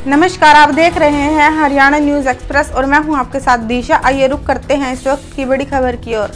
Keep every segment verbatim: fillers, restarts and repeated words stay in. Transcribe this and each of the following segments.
नमस्कार, आप देख रहे हैं हरियाणा न्यूज एक्सप्रेस और मैं हूं आपके साथ दिशा। आइए रुक करते हैं इस वक्त की बड़ी खबर की ओर।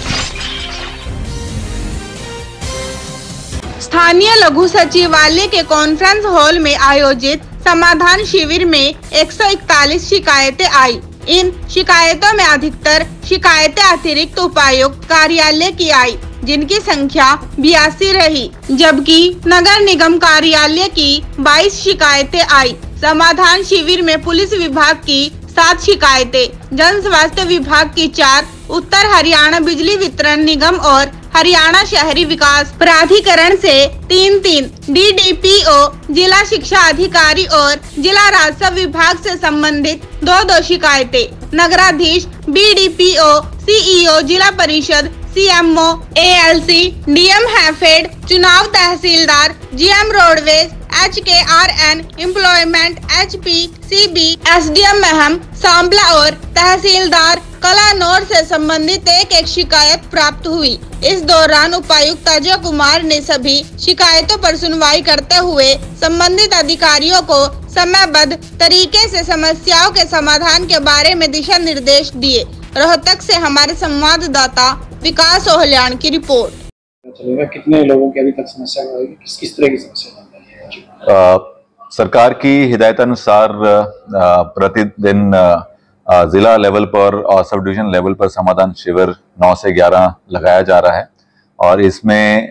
स्थानीय लघु सचिवालय के कॉन्फ्रेंस हॉल में आयोजित समाधान शिविर में एक सौ इकतालीस शिकायतें आई। इन शिकायतों में अधिकतर शिकायतें अतिरिक्त उपायुक्त कार्यालय की आई, जिनकी संख्या बयासी रही, जबकि नगर निगम कार्यालय की बाईस शिकायतें आई। समाधान शिविर में पुलिस विभाग की सात शिकायतें, जन स्वास्थ्य विभाग की चार, उत्तर हरियाणा बिजली वितरण निगम और हरियाणा शहरी विकास प्राधिकरण से तीन तीन, डी डी पी ओ, जिला शिक्षा अधिकारी और जिला राजस्व विभाग से संबंधित दो दो शिकायतें, नगराधीश, B D P O, C E O, जिला परिषद, C M O, A L C, D M HAFED, चुनाव तहसीलदार, G M roadways, H K R N, employment, H P C B, S D M Meham, Sampla और तहसीलदार कलानौर से संबंधित एक एक शिकायत प्राप्त हुई। इस दौरान उपायुक्त अजय कुमार ने सभी शिकायतों पर सुनवाई करते हुए संबंधित अधिकारियों को समयबद्ध तरीके से समस्याओं के समाधान के बारे में दिशा निर्देश दिए। रोहतक से हमारे संवाददाता विकास ओहलियान की रिपोर्ट। चलेगा कितने लोगों की अभी तक समस्या आई, किस किस तरह की समस्या है? सरकार की हिदायत अनुसार प्रतिदिन जिला लेवल पर और सब डिवीजन लेवल पर समाधान शिविर नौ से ग्यारह लगाया जा रहा है और इसमें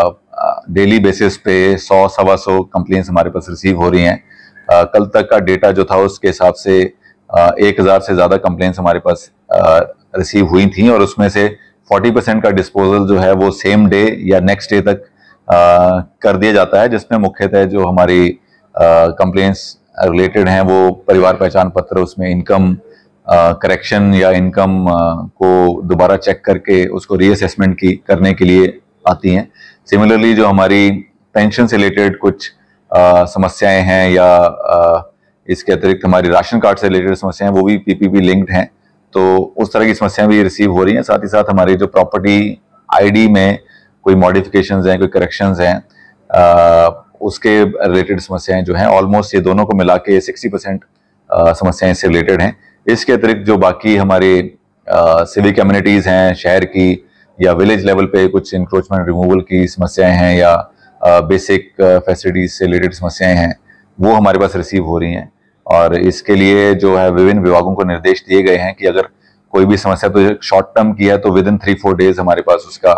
डेली बेसिस पे सौ सवा सौ कंप्लेंट्स हमारे पास रिसीव हो रही हैं। आ, कल तक का डेटा जो था उसके हिसाब से एक हज़ार से ज़्यादा कंप्लेंट्स हमारे पास रिसीव हुई थी और उसमें से चालीस परसेंट का डिस्पोजल जो है वो सेम डे या नेक्स्ट डे तक आ, कर दिया जाता है, जिसमें मुख्यतः जो हमारी कंप्लेंट्स रिलेटेड हैं वो परिवार पहचान पत्र, उसमें इनकम करेक्शन या इनकम को दोबारा चेक करके उसको रीअसेसमेंट की करने के लिए आती हैं। सिमिलरली जो हमारी पेंशन से रिलेटेड कुछ आ, समस्याएं हैं या आ, इसके अतिरिक्त हमारी राशन कार्ड से रिलेटेड समस्याएं वो भी पी पी पी लिंक्ड हैं, तो उस तरह की समस्याएं भी रिसीव हो रही हैं। साथ ही साथ हमारी जो प्रॉपर्टी आई डी में कोई मॉडिफिकेशंस हैं, कोई करेक्शंस हैं, आ, उसके रिलेटेड समस्याएं जो हैं ऑलमोस्ट ये दोनों को मिला के सिक्सटी परसेंट समस्याएं इससे रिलेटेड हैं। इसके अतिरिक्त जो बाकी हमारे सिविक कम्युनिटीज़ हैं शहर की या विलेज लेवल पे कुछ इंक्रोचमेंट रिमूवल की समस्याएं हैं या बेसिक फैसिलिटीज से रिलेटेड समस्याएं हैं, वो हमारे पास रिसीव हो रही हैं और इसके लिए जो है विभिन्न विभागों को निर्देश दिए गए हैं कि अगर कोई भी समस्या तो शॉर्ट टर्म की है तो within three four days हमारे पास उसका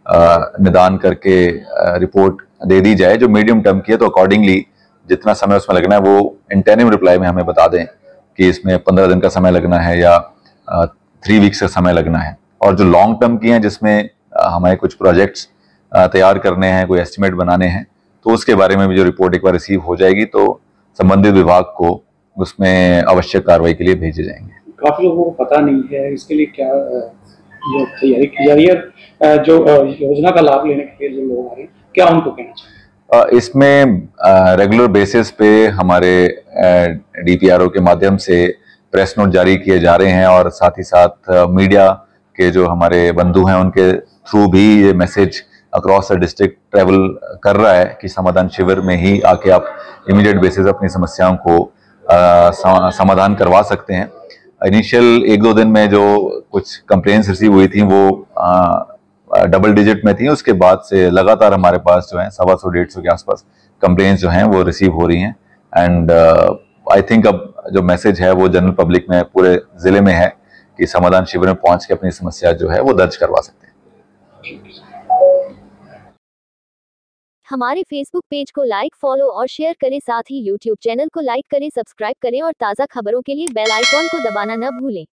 निदान करके रिपोर्ट दे दी जाए। जो मीडियम टर्म की है तो अकॉर्डिंगली जितना समय उसमें लगना है वो इंटेनिम रिप्लाई में हमें बता दें कि इसमें पंद्रह दिन का समय लगना है या थ्री वीक्स का समय लगना है। और जो लॉन्ग टर्म की हैं जिसमें हमें कुछ प्रोजेक्ट्स तैयार करने हैं, कोई एस्टिमेट बनाने हैं, तो उसके बारे में भी जो रिपोर्ट एक बार रिसीव हो जाएगी तो संबंधित विभाग को उसमें आवश्यक कार्रवाई के लिए भेजे जाएंगे। काफी लोगों को पता नहीं है, इसके लिए क्या जो तैयारी की जा रही है, जो योजना का लाभ लेने के लिए जो लोग आ रहे हैं, क्या उनको कहना चाहिए? इसमें रेगुलर बेसिस पे हमारे डी पी आर ओ के माध्यम से प्रेस नोट जारी किए जा रहे हैं और साथ ही साथ मीडिया के जो हमारे बंधु हैं उनके थ्रू भी ये message across the district travel कर रहा है कि समाधान शिविर में ही आके आप इमीडिएट बेसिस अपनी समस्याओं को आ, समाधान करवा सकते हैं। इनिशियल एक दो दिन में जो कुछ कंप्लेंट्स रिसीव हुई थी वो आ, डबल डिजिट में थी, उसके बाद से लगातार हमारे पास जो है सवा सौ डेढ़ सौ के आसपास कंप्लेंट्स जो हैं वो रिसीव हो रही हैं एंड आई थिंक अब जो मैसेज है वो जनरल पब्लिक में पूरे जिले में है कि समाधान शिविर में पहुंच के अपनी समस्या जो है वो दर्ज करवा सकते हैं। हमारे फेसबुक पेज को लाइक, फॉलो और शेयर करें, साथ ही यूट्यूब चैनल को लाइक करें, सब्सक्राइब करें और ताज़ा खबरों के लिए बेल आइकॉन को दबाना न भूलें।